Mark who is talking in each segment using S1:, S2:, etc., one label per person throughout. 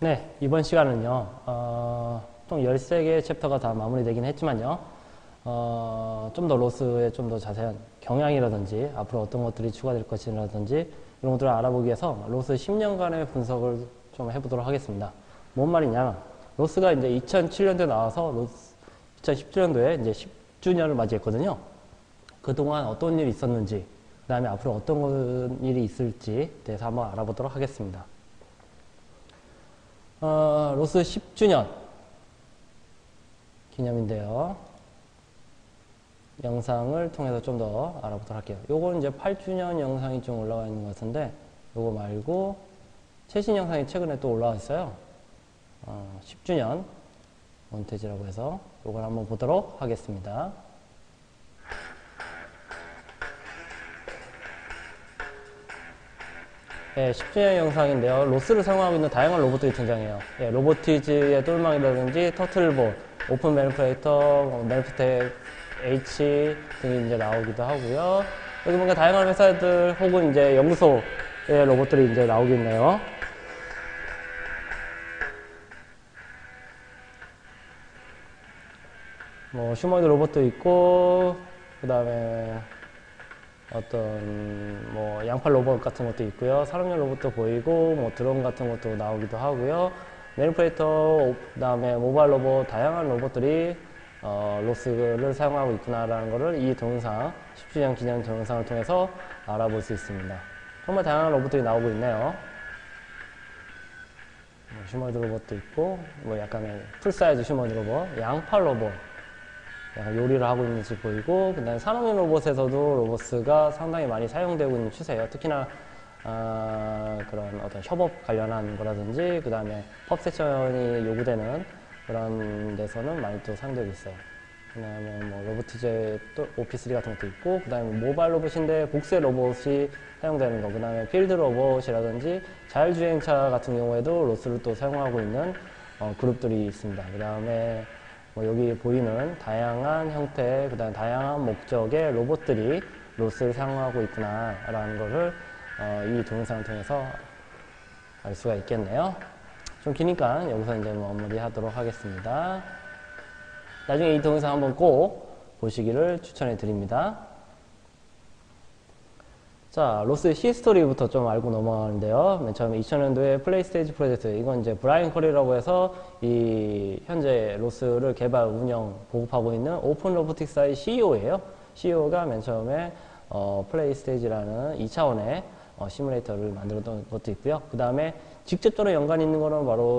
S1: 네, 이번 시간은요, 총 13개의 챕터가 다 마무리되긴 했지만요, 좀 더 로스의 좀 더 자세한 경향이라든지, 앞으로 어떤 것들이 추가될 것이라든지, 이런 것들을 알아보기 위해서 로스 10년간의 분석을 좀 해보도록 하겠습니다. 뭔 말이냐, 로스가 이제 2007년도에 나와서 2017년도에 이제 10주년을 맞이했거든요. 그동안 어떤 일이 있었는지, 그 다음에 앞으로 어떤 일이 있을지 대해서 한번 알아보도록 하겠습니다. 로스 10주년 기념인데요. 영상을 통해서 좀 더 알아보도록 할게요. 요거는 이제 8주년 영상이 좀 올라와 있는 것 같은데, 요거 말고 최신 영상이 최근에 또 올라와 있어요. 10주년 몬테지라고 해서 요걸 한번 보도록 하겠습니다. 네, 10주년 영상인데요. 로스를 사용하고 있는 다양한 로봇들이 등장해요. 예, 로보티즈의 똘망이라든지 터틀봇, 오픈 매니플레이터, 매니프텍 H 등이 이제 나오기도 하고요. 여기 뭔가 다양한 회사들 혹은 이제 연구소의 로봇들이 이제 나오겠네요. 뭐 휴머노이드 로봇도 있고, 그 다음에 어떤 뭐 양팔 로봇 같은 것도 있고요. 사람용 로봇도 보이고, 뭐 드론 같은 것도 나오기도 하고요. 매니플레이터, 그 다음에 모바일 로봇, 다양한 로봇들이 로스를 사용하고 있구나라는 것을 이 동영상, 10주년 기념 동영상을 통해서 알아볼 수 있습니다. 정말 다양한 로봇들이 나오고 있네요. 휴머노이드 로봇도 있고, 뭐 약간의 풀사이즈 휴머노이드 로봇, 양팔 로봇, 약간 요리를 하고 있는지 보이고, 그 다음에 산업용 로봇에서도 로봇가 상당히 많이 사용되고 있는 추세예요. 특히나 그런 어떤 협업 관련한 거라든지, 그 다음에 펍 세션이 요구되는 그런 데서는 많이 또 사용되고 있어요. 그 다음에 뭐 로보티즈의 또 OP3 같은 것도 있고, 그 다음에 모바일 로봇인데 복세 로봇이 사용되는 거, 그 다음에 필드 로봇이라든지 자율주행차 같은 경우에도 로스를 또 사용하고 있는 그룹들이 있습니다. 그 다음에 뭐 여기 보이는 다양한 형태, 그 다음에 다양한 목적의 로봇들이 로스를 사용하고 있구나라는 것을 이 동영상을 통해서 알 수가 있겠네요. 좀 기니까 여기서 이제 마무리하도록 하겠습니다. 나중에 이 동영상 한번 꼭 보시기를 추천해 드립니다. 자, 로스의 히스토리부터 좀 알고 넘어가는데요. 맨 처음에 2000년도에 플레이 스테이지 프로젝트, 이건 이제 브라이언 커리라고 해서 이 현재 로스를 개발, 운영, 보급하고 있는 오픈 로보틱스의 CEO예요. CEO가 맨 처음에 플레이 스테이지라는 2차원의 시뮬레이터를 만들었던 것도 있고요. 그 다음에 직접적으로 연관이 있는 거는 바로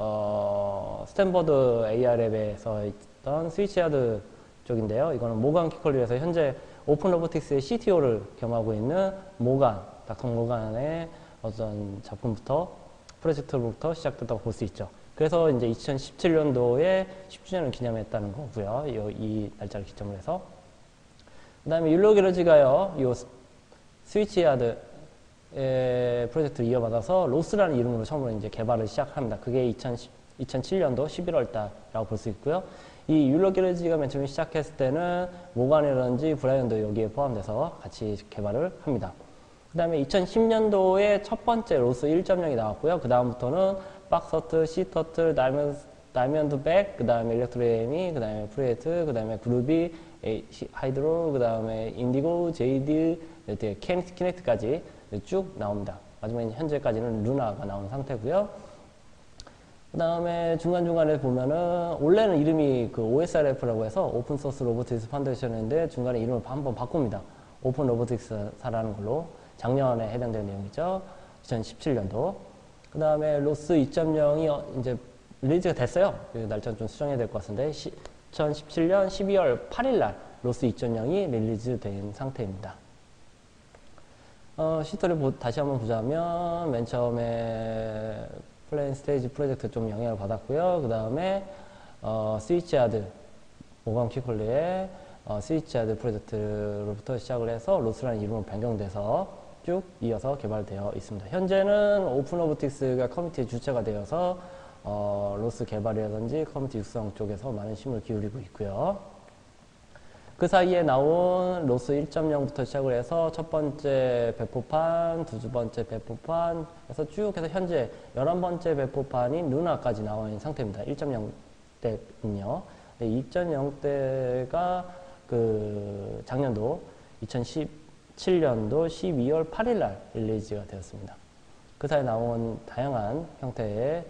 S1: 스탠퍼드 AR랩에서 있던 스위치하드 쪽인데요. 이거는 모간 키컬리에서 현재 오픈 로보틱스의 CTO를 겸하고 있는 모간, 닥터 모간의 어떤 작품부터, 프로젝트부터 시작됐다고 볼 수 있죠. 그래서 이제 2017년도에 10주년을 기념했다는 거고요. 이 날짜를 기점으로 해서. 그 다음에 율로게러지가요, 이 스위치하드 프로젝트를 이어받아서 로스라는 이름으로 처음으로 이제 개발을 시작합니다. 그게 2007년도 11월 달이라고 볼 수 있고요. 이 율로게러지가 맨 처음에 시작했을 때는 모간이라든지 브라이언도 여기에 포함돼서 같이 개발을 합니다. 그 다음에 2010년도에 첫 번째 로스 1.0이 나왔고요. 그 다음부터는 박서트, 시터틀, 다이먼드백, 그 다음에 일렉트로에미, 그 다음에 프리에트, 그 다음에 그루비, 하이드로, 그 다음에 인디고, 제이드, 이렇게 키넥트까지 쭉 나옵니다. 마지막에 현재까지는 루나가 나온 상태고요. 그 다음에 중간중간에 보면은, 원래는 이름이 그 OSRF라고 해서 오픈소스 로보틱스 파운데이션인데 중간에 이름을 한번 바꿉니다. 오픈 로보틱스사라는 걸로. 작년에 해당되는 내용이죠. 2017년도. 그 다음에 로스 2.0이 이제 릴리즈가 됐어요. 날짜는 좀 수정해야 될 것 같은데, 2017년 12월 8일날 로스 2.0이 릴리즈 된 상태입니다. 시스토리 다시 한번 보자면, 맨 처음에 플레인 스테이지 프로젝트 좀 영향을 받았고요. 그 다음에 스위치하드, 모건 키콜리의 스위치하드 프로젝트로부터 시작을 해서 로스라는 이름으로 변경돼서 쭉 이어서 개발되어 있습니다. 현재는 오픈 로보틱스가 커뮤니티 주체가 되어서 로스 개발이라든지 커뮤니티 육성 쪽에서 많은 힘을 기울이고 있고요. 그 사이에 나온 로스 1.0부터 시작을 해서 첫 번째 배포판, 두 번째 배포판 해서 쭉 해서 현재 11번째 배포판인 루나까지 나와 있는 상태입니다. 1.0 때는요. 2.0때가 그 작년도 2017년도 12월 8일 날 릴리즈가 되었습니다. 그 사이에 나온 다양한 형태의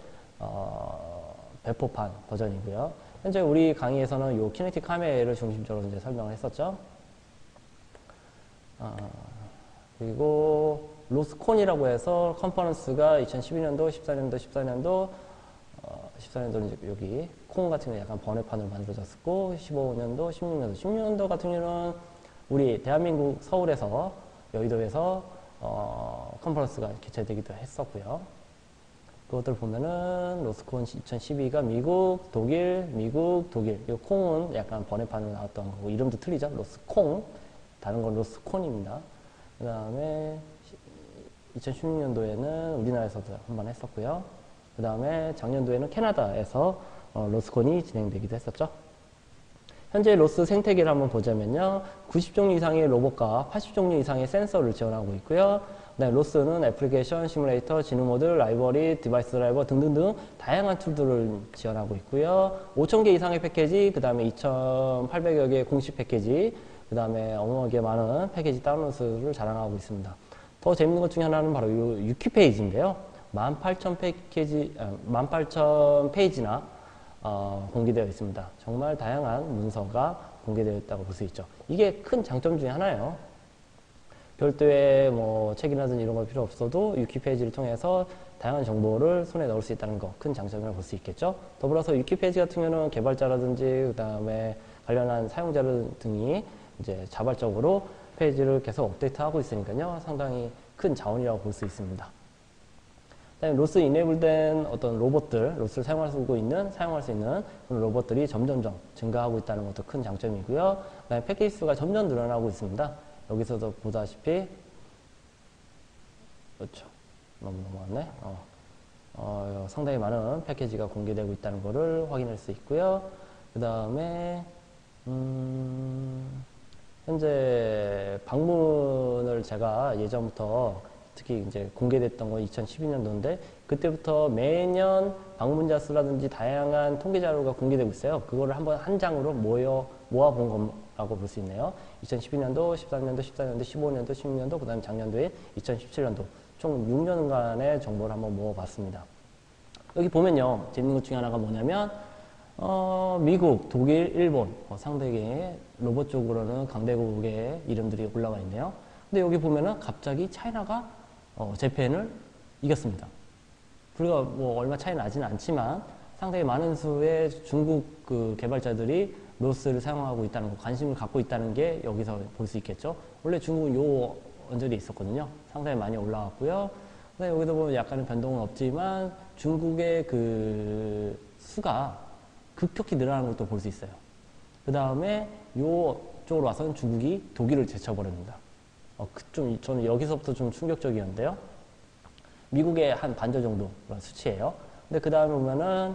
S1: 배포판 버전이고요. 현재 우리 강의에서는 이 키네틱 카메라를 중심적으로 이제 설명을 했었죠. 그리고 로스콘이라고 해서 컨퍼런스가 2012년도, 14년도는 이제 여기 콩 같은 경우 약간 번외판으로 만들어졌었고, 15년도, 16년도 같은 경우는 우리 대한민국 서울에서 여의도에서 컨퍼런스가 개최되기도 했었고요. 그것들 보면은 로스콘 2012가 미국, 독일. 이 콩은 약간 번외판으로 나왔던 거고 이름도 틀리죠. 로스콩. 다른 건 로스콘입니다. 그 다음에 2016년도에는 우리나라에서도 한번 했었고요. 그 다음에 작년도에는 캐나다에서 로스콘이 진행되기도 했었죠. 현재 로스 생태계를 한번 보자면요. 90종류 이상의 로봇과 80종류 이상의 센서를 지원하고 있고요. 네, 로스는 애플리케이션, 시뮬레이터, 지능 모드, 라이브러리, 디바이스 드라이버 등등등 다양한 툴들을 지원하고 있고요. 5,000개 이상의 패키지, 그 다음에 2,800여 개의 공식 패키지, 그 다음에 어마어마하게 많은 패키지 다운로드를 자랑하고 있습니다. 더 재밌는 것 중에 하나는 바로 이 위키페이지인데요. 18,000 페이지나 공개되어 있습니다. 정말 다양한 문서가 공개되어 있다고 볼 수 있죠. 이게 큰 장점 중에 하나예요. 별도의 뭐 책이라든지 이런 거 필요 없어도 위키페이지를 통해서 다양한 정보를 손에 넣을 수 있다는 거 큰 장점이라고 볼 수 있겠죠. 더불어서 위키페이지 같은 경우는 개발자라든지 그 다음에 관련한 사용자들 등이 이제 자발적으로 페이지를 계속 업데이트하고 있으니까요. 상당히 큰 자원이라고 볼 수 있습니다. 그다음에 로스 이네이블된 어떤 로봇들, 로스를 사용할 수 있는 그런 로봇들이 점점점 증가하고 있다는 것도 큰 장점이고요. 그다음에 패키지 수가 점점 늘어나고 있습니다. 여기서도 보다시피 그렇죠. 너무 넘어갔네. 상당히 많은 패키지가 공개되고 있다는 것을 확인할 수 있고요. 그 다음에 현재 방문을 제가 예전부터 특히 이제 공개됐던 건 2012년도인데 그때부터 매년 방문자 수라든지 다양한 통계 자료가 공개되고 있어요. 그거를 한번 한 장으로 모아본 거라고 볼 수 있네요. 2012년도, 13년도, 14년도, 15년도, 16년도, 그 다음에 작년도에 2017년도 총 6년간의 정보를 한번 모아봤습니다. 여기 보면요. 재밌는 것 중에 하나가 뭐냐면 미국, 독일, 일본 상대계 로봇 쪽으로는 강대국의 이름들이 올라와 있네요. 근데 여기 보면은 갑자기 차이나가 재팬을 이겼습니다. 불과 뭐 얼마 차이 나지는 않지만 상당히 많은 수의 중국 그 개발자들이 로스를 사용하고 있다는 거, 관심을 갖고 있다는 게 여기서 볼 수 있겠죠. 원래 중국은 요 언저리에 있었거든요. 상당히 많이 올라왔고요. 근데 여기도 보면 약간의 변동은 없지만 중국의 그 수가 급격히 늘어나는 것도 볼 수 있어요. 그 다음에 요 쪽으로 와서는 중국이 독일을 제쳐버립니다. 저는 여기서부터 좀 충격적이었는데요. 미국의 한 반절 정도 그런 수치예요. 근데 그 다음에 보면은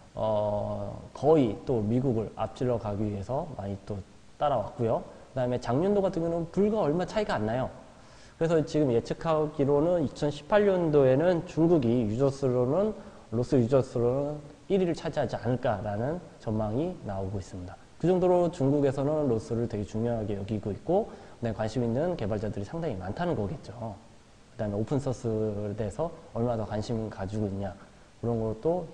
S1: 거의 또 미국을 앞질러 가기 위해서 많이 또 따라왔고요. 그 다음에 작년도 같은 경우는 불과 얼마 차이가 안 나요. 그래서 지금 예측하기로는 2018년도에는 중국이 로스 유저수로는 1위를 차지하지 않을까라는 전망이 나오고 있습니다. 그 정도로 중국에서는 로스를 되게 중요하게 여기고 있고 그다음에 관심 있는 개발자들이 상당히 많다는 거겠죠. 그 다음에 오픈소스에 대해서 얼마나 더 관심 가지고 있냐 그런 것도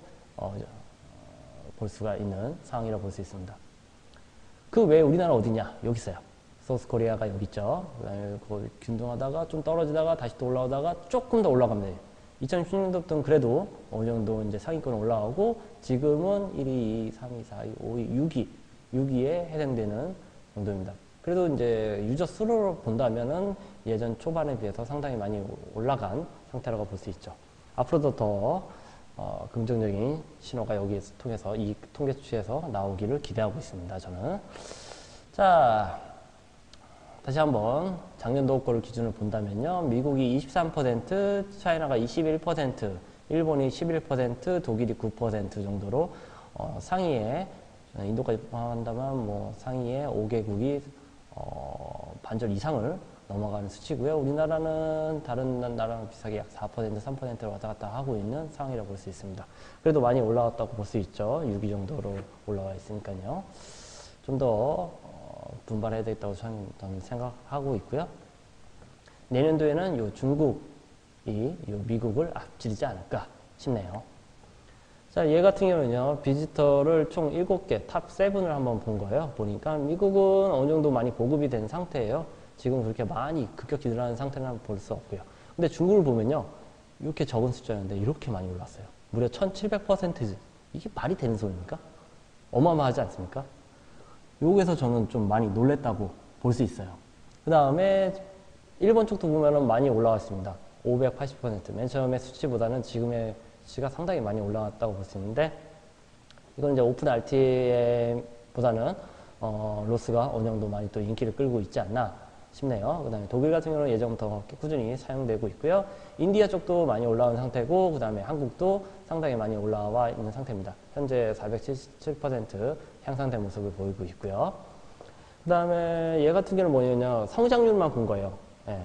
S1: 볼 수가 있는 상황이라고 볼 수 있습니다. 그 외에 우리나라 어디냐? 여기 있어요. 소스코리아가 여기 있죠. 그 다음에 거기 균등하다가 좀 떨어지다가 다시 또 올라오다가 조금 더 올라갑니다. 2016년도부터는 그래도 어느 정도 이제 상위권 올라오고 지금은 1위, 2위, 3위, 4위, 5위, 6위에 해당되는 정도입니다. 그래도 이제 유저 수로 본다면은 예전 초반에 비해서 상당히 많이 올라간 상태라고 볼 수 있죠. 앞으로도 더 긍정적인 신호가 여기에서 통해서 이 통계 수치에서 나오기를 기대하고 있습니다. 저는. 자, 다시 한번 작년도 거를 기준으로 본다면요. 미국이 23%, 차이나가 21%, 일본이 11%, 독일이 9% 정도로 상위에 인도까지 포함한다면 뭐 상위에 5개국이 반절 이상을 넘어가는 수치고요. 우리나라는 다른 나라랑 비슷하게 약 4%, 3%를 왔다 갔다 하고 있는 상황이라고 볼 수 있습니다. 그래도 많이 올라왔다고 볼 수 있죠. 6위 정도로 올라와 있으니까요. 좀 더 분발해야 되겠다고 저는 생각하고 있고요. 내년도에는 요 중국이 요 미국을 앞지르지 않을까 싶네요. 자, 얘 같은 경우는요, 비지터를 총 7개, 탑 7을 한번 본 거예요. 보니까 미국은 어느 정도 많이 보급이 된 상태예요. 지금 그렇게 많이 급격히 늘어나는 상태는 볼 수 없고요. 근데 중국을 보면요, 이렇게 적은 숫자였는데 이렇게 많이 올랐어요. 무려 1700%. 이게 말이 되는 소리입니까? 어마어마하지 않습니까? 여기에서 저는 좀 많이 놀랬다고 볼 수 있어요. 그 다음에 일본 쪽도 보면은 많이 올라왔습니다. 580%. 맨 처음에 수치보다는 지금의 수치가 상당히 많이 올라왔다고 볼 수 있는데, 이건 이제 오픈 RTM보다는 로스가 어느 정도 많이 또 인기를 끌고 있지 않나 싶네요. 그 다음에 독일 같은 경우는 예전부터 꾸준히 사용되고 있고요. 인디아 쪽도 많이 올라온 상태고, 그 다음에 한국도 상당히 많이 올라와 있는 상태입니다. 현재 477% 향상된 모습을 보이고 있고요. 그 다음에 얘 같은 경우는 뭐냐면 성장률만 본 거예요. 예.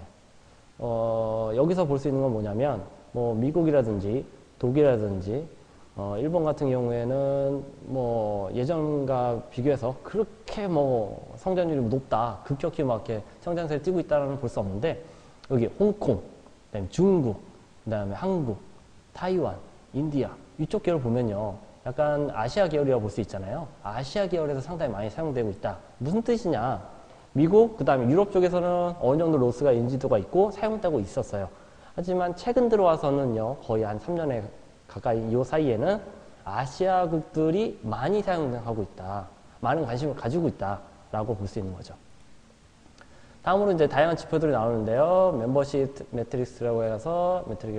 S1: 여기서 볼 수 있는 건 뭐냐면, 뭐 미국이라든지 독일이라든지 일본 같은 경우에는 뭐 예전과 비교해서 그렇게 뭐 성장률이 높다, 급격히 막 이렇게 성장세를 띠고 있다는 볼 수 없는데, 여기 홍콩, 그다음에 중국, 그다음에 한국, 타이완, 인디아 이쪽 계열 보면요, 약간 아시아 계열이라고 볼 수 있잖아요. 아시아 계열에서 상당히 많이 사용되고 있다. 무슨 뜻이냐? 미국, 그다음에 유럽 쪽에서는 어느 정도 로스가 인지도가 있고 사용되고 있었어요. 하지만 최근 들어와서는요, 거의 한 3년에 가까이 이 사이에는 아시아국들이 많이 사용하고 있다. 많은 관심을 가지고 있다라고 볼 수 있는 거죠. 다음으로 이제 다양한 지표들이 나오는데요. 멤버십 매트릭스라고 해서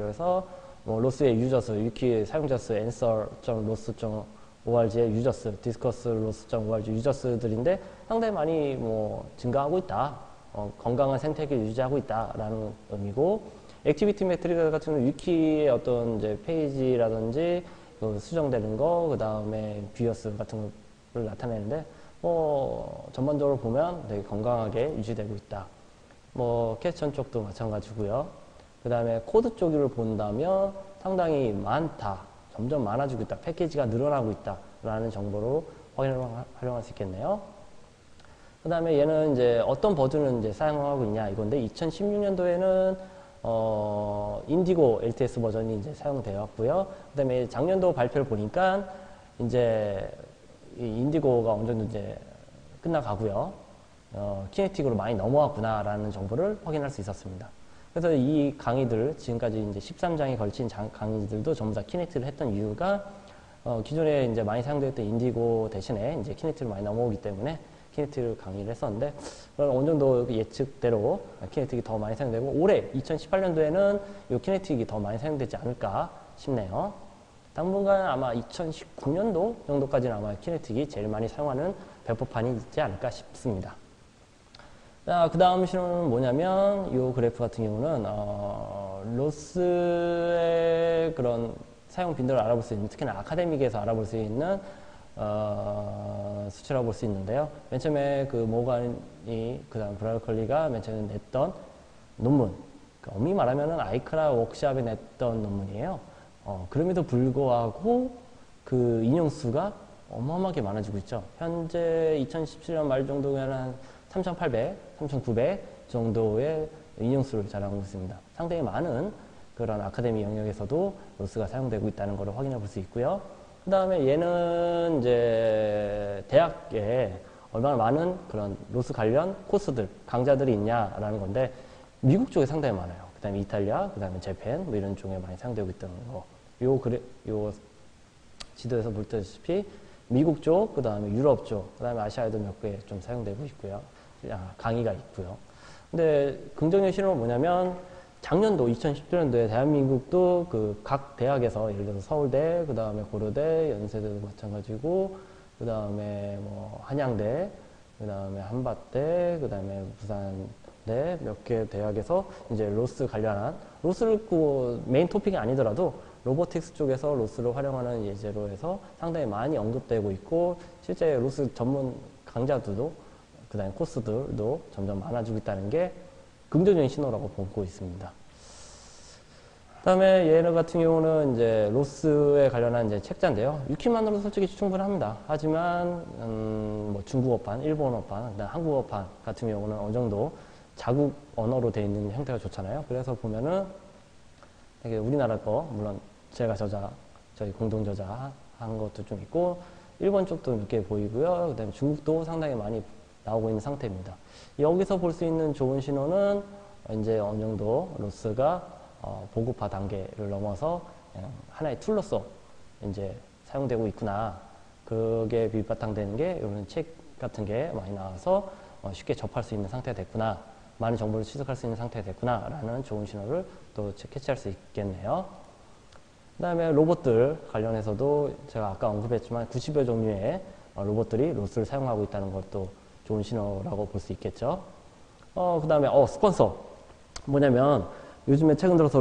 S1: 뭐 로스의 유저수, 위키 사용자 수, answer.loss.org의 유저수, 디스커스 loss.org 유저수들인데 상당히 많이 뭐 증가하고 있다. 건강한 생태계를 유지하고 있다라는 의미고, 액티비티 매트릭 같은 경우는 위키의 어떤 이제 페이지라든지 그 수정되는 거, 그 다음에 뷰어스 같은 거를 나타내는데, 뭐 전반적으로 보면 되게 건강하게 유지되고 있다. 뭐 퀘스천 쪽도 마찬가지고요. 그 다음에 코드 쪽을 본다면 상당히 많다, 점점 많아지고 있다, 패키지가 늘어나고 있다라는 정보로 활용할 수 있겠네요. 그 다음에 얘는 이제 어떤 버전을 이제 사용하고 있냐 이건데, 2016년도에는 인디고 LTS 버전이 이제 사용되었고요. 그 다음에 작년도 발표를 보니까 이제 이 인디고가 어느 정도 이제 끝나가고요. 키네틱으로 많이 넘어왔구나라는 정보를 확인할 수 있었습니다. 그래서 이 강의들, 지금까지 이제 13장에 걸친 강의들도 전부 다 키네틱을 했던 이유가, 기존에 이제 많이 사용되었던 인디고 대신에 이제 키네틱을 많이 넘어오기 때문에 키네틱을 강의를 했었는데, 어느 정도 예측대로 키네틱이 더 많이 사용되고, 올해 2018년도에는 이 키네틱이 더 많이 사용되지 않을까 싶네요. 당분간 아마 2019년도 정도까지는 아마 키네틱이 제일 많이 사용하는 배포판이 있지 않을까 싶습니다. 자, 그 다음 신호는 뭐냐면, 이 그래프 같은 경우는 로스의 그런 사용 빈도를 알아볼 수 있는, 특히나 아카데믹에서 알아볼 수 있는 수치라고 볼 수 있는데요. 맨 처음에 그 모간이, 그 다음 브라이컬리가 맨 처음에 냈던 논문, 그러니까 엄밀히 말하면 아이크라 워크샵에 냈던 논문이에요. 그럼에도 불구하고 그 인용수가 어마어마하게 많아지고 있죠. 현재 2017년 말 정도면 한 3,800, 3,900 정도의 인용수를 자랑하고 있습니다. 상당히 많은 그런 아카데미 영역에서도 로스가 사용되고 있다는 것을 확인해 볼 수 있고요. 그 다음에 얘는 이제 대학에 얼마나 많은 그런 로스 관련 코스들, 강좌들이 있냐라는 건데, 미국 쪽에 상당히 많아요. 그 다음에 이탈리아, 그 다음에 재팬, 뭐 이런 쪽에 많이 사용되고 있다는 거. 요 지도에서 보다시피 미국 쪽, 그 다음에 유럽 쪽, 그 다음에 아시아에도 몇 개 좀 사용되고 있고요. 강의가 있고요. 근데 긍정적 신호는 뭐냐면, 작년도 2017년도에 대한민국도 그 각 대학에서, 예를 들어서 서울대, 그 다음에 고려대, 연세대도 마찬가지고, 그 다음에 뭐 한양대, 그 다음에 한밭대, 그 다음에 부산대 몇 개 대학에서 이제 로스 관련한, 로스를 그 메인 토픽이 아니더라도 로보틱스 쪽에서 로스를 활용하는 예제로 해서 상당히 많이 언급되고 있고, 실제 로스 전문 강좌들도 그 다음에 코스들도 점점 많아지고 있다는 게 긍정적인 신호라고 보고 있습니다. 그 다음에 얘네 같은 경우는 이제 로스에 관련한 이제 책자인데요. 읽기만으로도 솔직히 충분합니다. 하지만, 뭐 중국어판, 일본어판, 그다음 한국어판 같은 경우는 어느 정도 자국 언어로 되어 있는 형태가 좋잖아요. 그래서 보면은 되게 우리나라 거, 물론 제가 저희 공동 저자 한 것도 좀 있고, 일본 쪽도 몇 개 보이고요. 그 다음에 중국도 상당히 많이 나오고 있는 상태입니다. 여기서 볼 수 있는 좋은 신호는 이제 어느 정도 로스가 보급화 단계를 넘어서 하나의 툴로서 이제 사용되고 있구나. 그게 밑바탕되는 게 이런 책 같은 게 많이 나와서 쉽게 접할 수 있는 상태가 됐구나. 많은 정보를 취득할 수 있는 상태가 됐구나. 라는 좋은 신호를 또 캐치할 수 있겠네요. 그 다음에 로봇들 관련해서도 제가 아까 언급했지만 90여 종류의 로봇들이 로스를 사용하고 있다는 것도 좋은 신호라고 볼 수 있겠죠. 그 다음에 스폰서. 뭐냐면 요즘에 최근 들어서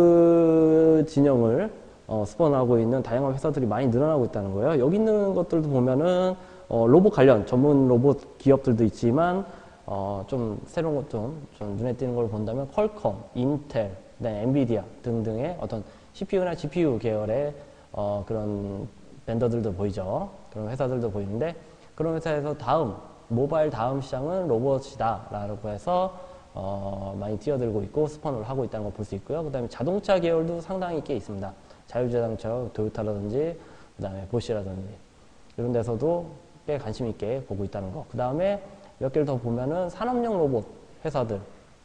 S1: 로스 진영을 스폰하고 있는 다양한 회사들이 많이 늘어나고 있다는 거예요. 여기 있는 것들도 보면은 로봇 관련 전문 로봇 기업들도 있지만 좀 새로운 것 좀 눈에 띄는 걸 본다면 퀄컴, 인텔, 그다음에 엔비디아 등등의 어떤 CPU나 GPU 계열의 그런 벤더들도 보이죠. 그런 회사들도 보이는데 그런 회사에서 모바일 다음 시장은 로봇이다 라고 해서 많이 뛰어들고 있고 스폰을 하고 있다는 걸 볼 수 있고요. 그 다음에 자동차 계열도 상당히 꽤 있습니다. 자율자동차, 토요타라든지 그 다음에 보쉬라든지 이런 데서도 꽤 관심 있게 보고 있다는 거. 그 다음에 몇 개를 더 보면은 산업용 로봇 회사들,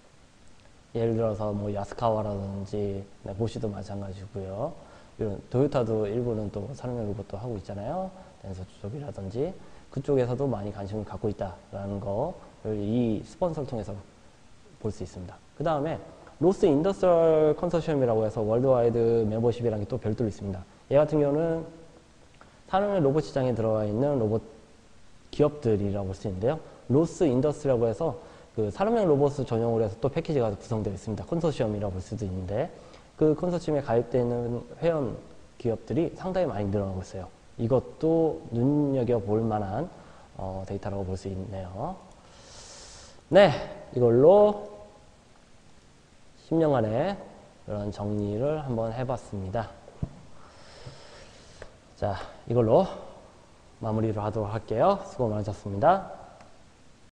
S1: 예를 들어서 뭐 야스카와라든지 보쉬도 마찬가지고요. 이런 토요타도 일부는 또 산업용 로봇도 하고 있잖아요. 덴소 쪽이라든지 그쪽에서도 많이 관심을 갖고 있다라는 거를 이 스폰서를 통해서 볼 수 있습니다. 그 다음에 로스 인더스트리얼 컨소시엄이라고 해서 월드와이드 멤버십이라는 게 또 별도로 있습니다. 얘 같은 경우는 산업용 로봇 시장에 들어와 있는 로봇 기업들이라고 볼 수 있는데요. 로스 인더스트리라고 해서 그 산업용 로봇 전용으로 해서 또 패키지가 구성되어 있습니다. 컨소시엄이라고 볼 수도 있는데 그 컨소시엄에 가입되는 회원 기업들이 상당히 많이 늘어나고 있어요. 이것도 눈여겨볼 만한 데이터라고 볼 수 있네요. 네, 이걸로 10년간의 이런 정리를 한번 해봤습니다. 자, 이걸로 마무리를 하도록 할게요. 수고 많으셨습니다.